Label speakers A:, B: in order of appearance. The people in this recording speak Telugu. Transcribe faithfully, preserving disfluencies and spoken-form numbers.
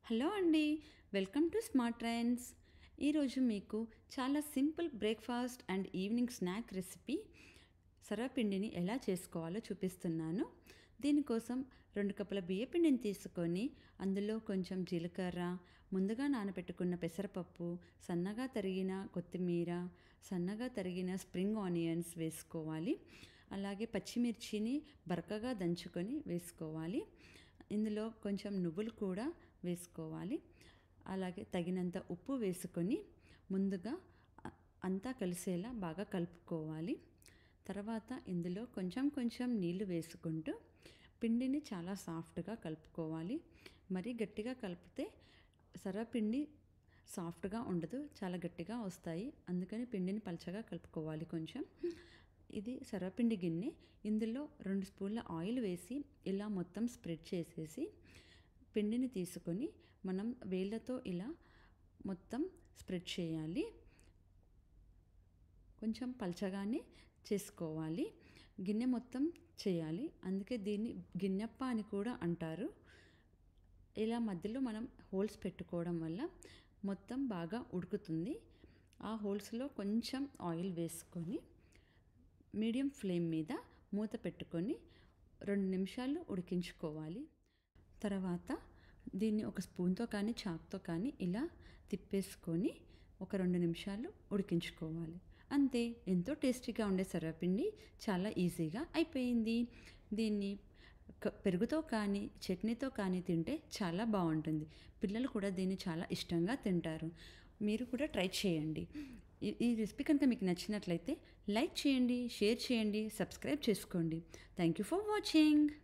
A: హలో అండి. Welcome to Smart Trends. ఈరోజు మీకు చాలా simple breakfast and evening snack recipe సర్వపిండిని ఎలా చేసుకోవాలో చూపిస్తున్నాను. దీనికోసం రెండు కప్పుల బియ్యపిండిని తీసుకొని అందులో కొంచెం జీలకర్ర, ముందుగా నానబెట్టుకున్న పెసరపప్పు, సన్నగా తరిగిన కొత్తిమీర, సన్నగా తరిగిన స్ప్రింగ్ ఆనియన్స్ వేసుకోవాలి. అలాగే పచ్చిమిర్చిని బరకగా దంచుకొని వేసుకోవాలి. ఇందులో కొంచెం నువ్వులు కూడా వేసుకోవాలి. అలాగే తగినంత ఉప్పు వేసుకొని ముందుగా అంతా కలిసేలా బాగా కలుపుకోవాలి. తర్వాత ఇందులో కొంచెం కొంచెం నీళ్లు వేసుకుంటూ పిండిని చాలా సాఫ్ట్గా కలుపుకోవాలి. మరీ గట్టిగా కలిపితే సర్వపిండి సాఫ్ట్గా ఉండదు, చాలా గట్టిగా వస్తాయి. అందుకని పిండిని పలచగా కలుపుకోవాలి. కొంచెం ఇది సర్వపిండి గిన్నె. ఇందులో రెండు స్పూన్ల ఆయిల్ వేసి ఇలా మొత్తం స్ప్రెడ్ చేసేసి పిండిని తీసుకొని మనం వేళ్ళతో ఇలా మొత్తం స్ప్రెడ్ చేయాలి. కొంచెం పలచగానే చేసుకోవాలి. గిన్నె మొత్తం చేయాలి. అందుకే దీన్ని గిన్నెప్ప అని కూడా అంటారు. ఇలా మధ్యలో మనం హోల్స్ పెట్టుకోవడం వల్ల మొత్తం బాగా ఉడుకుతుంది. ఆ హోల్స్లో కొంచెం ఆయిల్ వేసుకొని మీడియం ఫ్లేమ్ మీద మూత పెట్టుకొని రెండు నిమిషాలు ఉడికించుకోవాలి. తర్వాత దీన్ని ఒక స్పూన్తో కానీ చాక్తో కానీ ఇలా తిప్పేసుకొని ఒక రెండు నిమిషాలు ఉడికించుకోవాలి. అంతే, ఎంతో టేస్టీగా ఉండే సర్వపిండి చాలా ఈజీగా అయిపోయింది. దీన్ని పెరుగుతో కానీ చట్నీతో కానీ తింటే చాలా బాగుంటుంది. పిల్లలు కూడా దీన్ని చాలా ఇష్టంగా తింటారు. మీరు కూడా ట్రై చేయండి. ఈ రెసిపీ కనుక మీకు నచ్చినట్లయితే లైక్ చేయండి, షేర్ చేయండి, సబ్స్క్రైబ్ చేసుకోండి. Thank you for watching.